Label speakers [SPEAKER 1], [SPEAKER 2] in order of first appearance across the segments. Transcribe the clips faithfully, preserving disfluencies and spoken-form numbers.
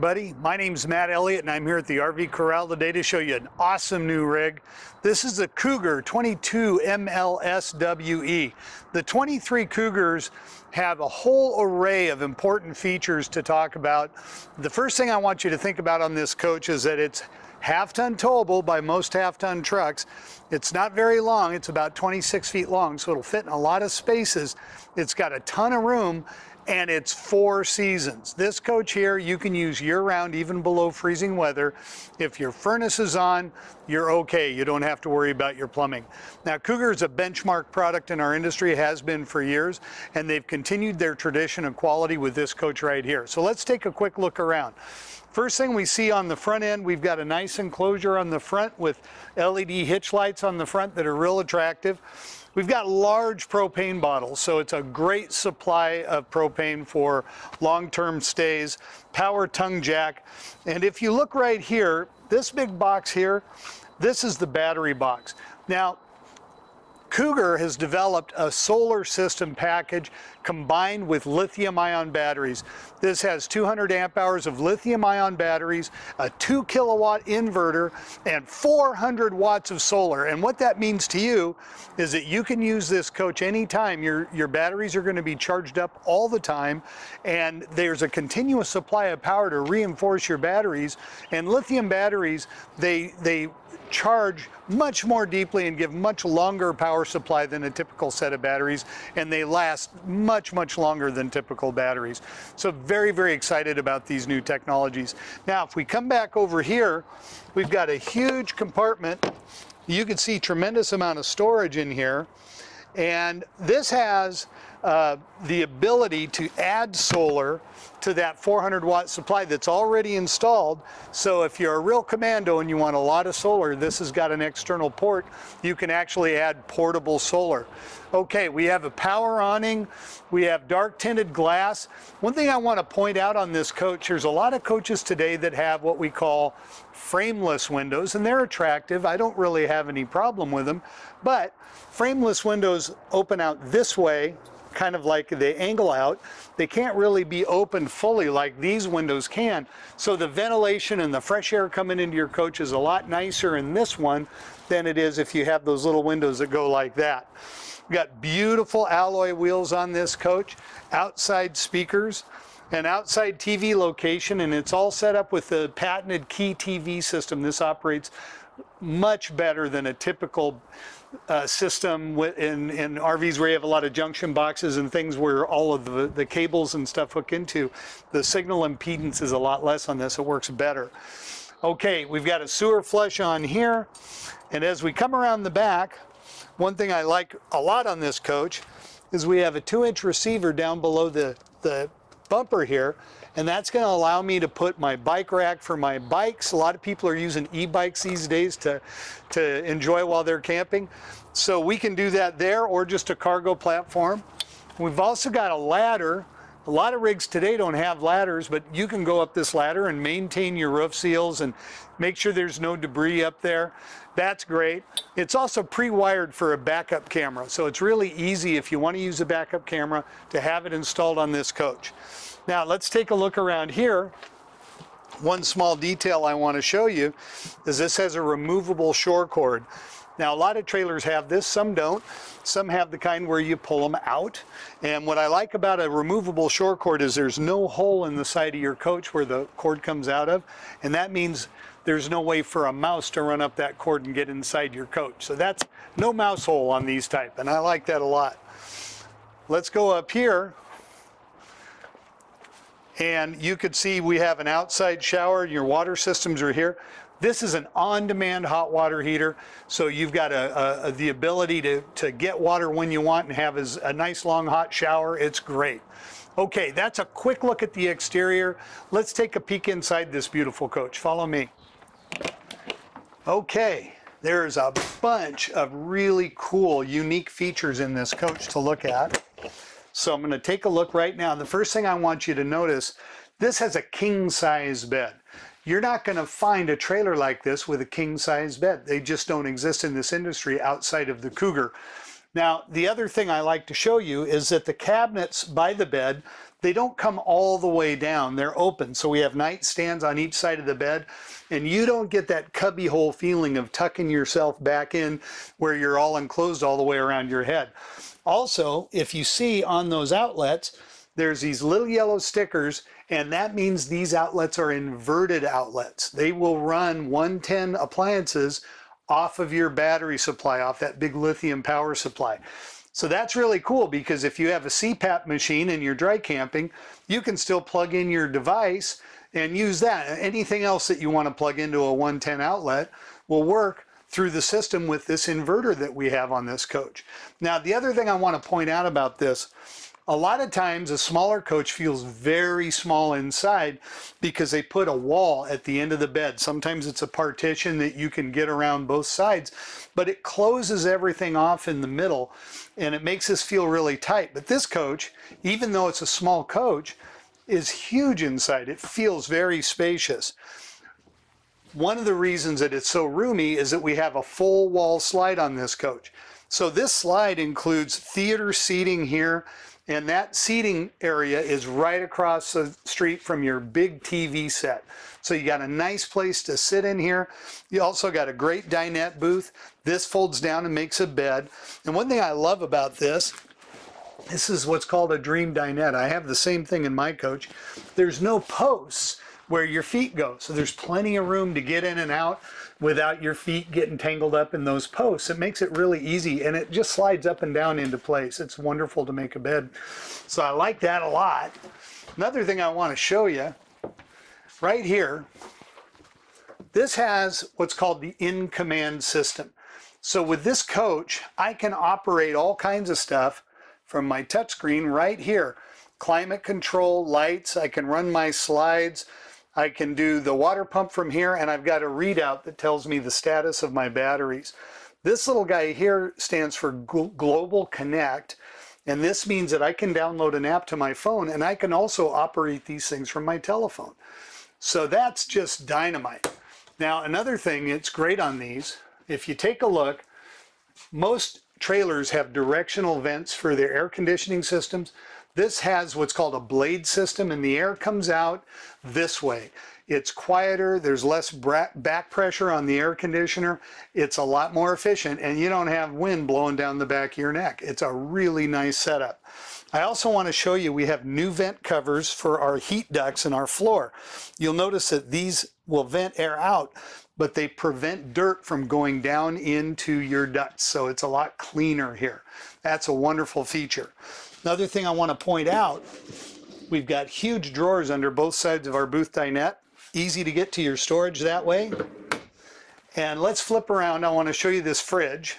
[SPEAKER 1] everybody. My name's Matt Elliott and I'm here at the R V Corral today to show you an awesome new rig. This is the Cougar twenty-two M L S W E. The twenty-three Cougars have a whole array of important features to talk about. The first thing I want you to think about on this coach is that it's half-ton towable by most half-ton trucks. It's not very long, it's about twenty-six feet long, so it'll fit in a lot of spaces. It's got a ton of room, and it's four seasons. This coach here you can use year-round, even below freezing weather. If your furnace is on, you're okay. You don't have to worry about your plumbing. Now, Cougar is a benchmark product in our industry, has been for years, and they've continued their tradition of quality with this coach right here. So let's take a quick look around. First thing we see on the front end, we've got a nice enclosure on the front with L E D hitch lights on the front that are real attractive. We've got large propane bottles, so it's a great supply of propane for long-term stays, power tongue jack. And if you look right here, this big box here, this is the battery box. Now, Cougar has developed a solar system package combined with lithium ion batteries. This has two hundred amp hours of lithium ion batteries, a two kilowatt inverter, and four hundred watts of solar. And what that means to you is that you can use this coach anytime. Your, your batteries are going to be charged up all the time, and there's a continuous supply of power to reinforce your batteries. And lithium batteries, they, they charge much more deeply and give much longer power supply than a typical set of batteries, and they last much, much longer than typical batteries. So very, very excited about these new technologies. Now, if we come back over here, we've got a huge compartment. You can see tremendous amount of storage in here, and this has uh, the ability to add solar to that four hundred watt supply that's already installed. So if you're a real commando and you want a lot of solar, this has got an external port. You can actually add portable solar. Okay, we have a power awning. We have dark tinted glass. One thing I want to point out on this coach, there's a lot of coaches today that have what we call frameless windows, and they're attractive. I don't really have any problem with them, but frameless windows open out this way, kind of like they angle out. They can't really be opened fully like these windows can. So the ventilation and the fresh air coming into your coach is a lot nicer in this one than it is if you have those little windows that go like that. We've got beautiful alloy wheels on this coach, outside speakers, an outside T V location, and it's all set up with the patented Key T V system. This operates much better than a typical Uh, system in, in R Vs where you have a lot of junction boxes and things where all of the, the cables and stuff hook into. The signal impedance is a lot less on this. It works better. Okay, we've got a sewer flush on here, and as we come around the back, one thing I like a lot on this coach is we have a two inch receiver down below the, the bumper here, and that's going to allow me to put my bike rack for my bikes. A lot of people are using e-bikes these days to, to enjoy while they're camping. So we can do that there, or just a cargo platform. We've also got a ladder. A lot of rigs today don't have ladders, but you can go up this ladder and maintain your roof seals and make sure there's no debris up there. That's great. It's also pre-wired for a backup camera, so it's really easy if you want to use a backup camera to have it installed on this coach. Now let's take a look around here. One small detail I want to show you is this has a removable shore cord. Now a lot of trailers have this, some don't. Some have the kind where you pull them out. And what I like about a removable shore cord is there's no hole in the side of your coach where the cord comes out of, and that means there's no way for a mouse to run up that cord and get inside your coach. So that's no mouse hole on these type, and I like that a lot. Let's go up here. And you could see we have an outside shower, and your water systems are here. This is an on-demand hot water heater, so you've got a, a, the ability to, to get water when you want and have a nice long hot shower. It's great. Okay, that's a quick look at the exterior. Let's take a peek inside this beautiful coach. Follow me. Okay, there's a bunch of really cool, unique features in this coach to look at. So I'm going to take a look right now. The first thing I want you to notice, this has a king size bed. You're not going to find a trailer like this with a king size bed. They just don't exist in this industry outside of the Cougar. Now, the other thing I like to show you is that the cabinets by the bed, they don't come all the way down. They're open. So we have nightstands on each side of the bed, and you don't get that cubby hole feeling of tucking yourself back in where you're all enclosed all the way around your head. Also, if you see on those outlets, there's these little yellow stickers, and that means these outlets are inverted outlets. They will run one ten appliances off of your battery supply, off that big lithium power supply. So that's really cool, because if you have a C PAP machine and you're dry camping, you can still plug in your device and use that. Anything else that you want to plug into a one ten outlet will work through the system with this inverter that we have on this coach. Now, the other thing I want to point out about this, a lot of times a smaller coach feels very small inside because they put a wall at the end of the bed. Sometimes it's a partition that you can get around both sides, but it closes everything off in the middle and it makes us feel really tight. But this coach, even though it's a small coach, is huge inside. It feels very spacious. One of the reasons that it's so roomy is that we have a full wall slide on this coach. So this slide includes theater seating here, and that seating area is right across the street from your big T V set. So you got a nice place to sit in here. You also got a great dinette booth. This folds down and makes a bed. And one thing I love about this, this is what's called a dream dinette. I have the same thing in my coach. There's no posts where your feet go. So there's plenty of room to get in and out without your feet getting tangled up in those posts. It makes it really easy, and it just slides up and down into place. It's wonderful to make a bed. So I like that a lot. Another thing I want to show you, right here, this has what's called the in-command system. So with this coach, I can operate all kinds of stuff from my touchscreen right here. Climate control, lights, I can run my slides, I can do the water pump from here, and I've got a readout that tells me the status of my batteries. This little guy here stands for Global Connect, and this means that I can download an app to my phone, and I can also operate these things from my telephone. So that's just dynamite. Now, another thing that's great on these, if you take a look, most trailers have directional vents for their air conditioning systems. This has what's called a blade system, and the air comes out this way. It's quieter, there's less back pressure on the air conditioner, it's a lot more efficient, and you don't have wind blowing down the back of your neck. It's a really nice setup. I also want to show you we have new vent covers for our heat ducts in our floor. You'll notice that these will vent air out, but they prevent dirt from going down into your ducts, so it's a lot cleaner here. That's a wonderful feature. Another thing I want to point out, we've got huge drawers under both sides of our booth dinette. Easy to get to your storage that way. And let's flip around. I want to show you this fridge.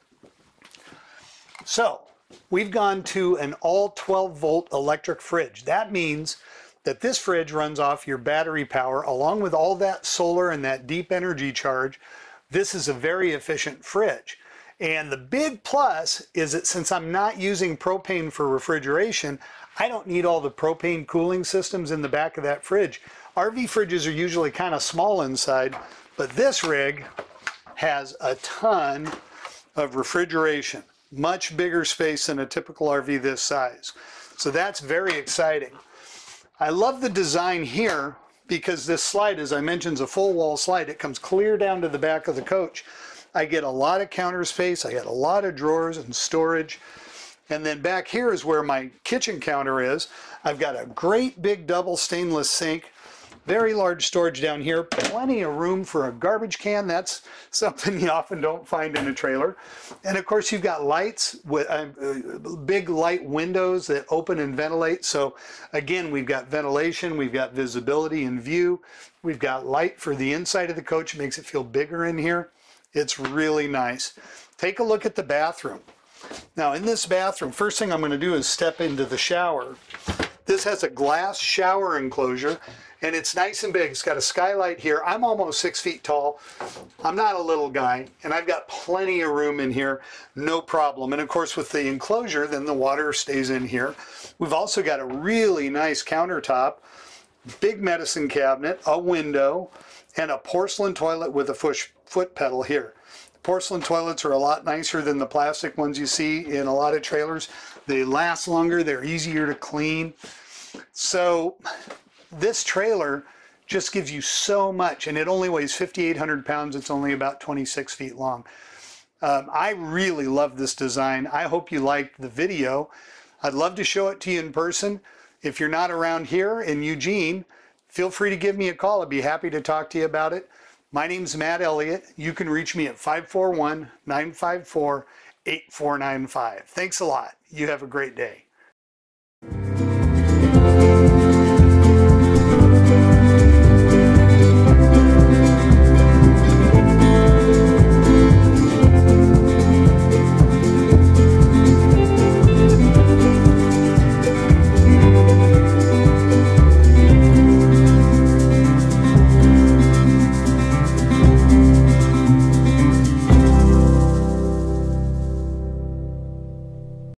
[SPEAKER 1] So we've gone to an all twelve volt electric fridge. That means that this fridge runs off your battery power along with all that solar and that deep energy charge. This is a very efficient fridge. And the big plus is that since I'm not using propane for refrigeration, I don't need all the propane cooling systems in the back of that fridge. R V fridges are usually kind of small inside, but this rig has a ton of refrigeration, much bigger space than a typical R V this size. So that's very exciting. I love the design here because this slide, as I mentioned, is a full wall slide. It comes clear down to the back of the coach. I get a lot of counter space, I get a lot of drawers and storage. And then back here is where my kitchen counter is. I've got a great big double stainless sink, very large storage down here, plenty of room for a garbage can. That's something you often don't find in a trailer. And of course you've got lights, with uh, big light windows that open and ventilate. So again, we've got ventilation, we've got visibility and view. We've got light for the inside of the coach, it makes it feel bigger in here. It's really nice. Take a look at the bathroom. Now in this bathroom, first thing I'm going to do is step into the shower. This has a glass shower enclosure and it's nice and big. It's got a skylight here. I'm almost six feet tall. I'm not a little guy and I've got plenty of room in here, no problem. And of course with the enclosure, then the water stays in here. We've also got a really nice countertop, big medicine cabinet, a window, and a porcelain toilet with a foot, foot pedal here. The porcelain toilets are a lot nicer than the plastic ones you see in a lot of trailers. They last longer, they're easier to clean. So this trailer just gives you so much, and it only weighs fifty-eight hundred pounds. It's only about twenty-six feet long. Um, I really love this design. I hope you liked the video. I'd love to show it to you in person. If you're not around here in Eugene, feel free to give me a call. I'd be happy to talk to you about it. My name's Matt Elliott. You can reach me at five four one, nine five four, eight four nine five. Thanks a lot. You have a great day.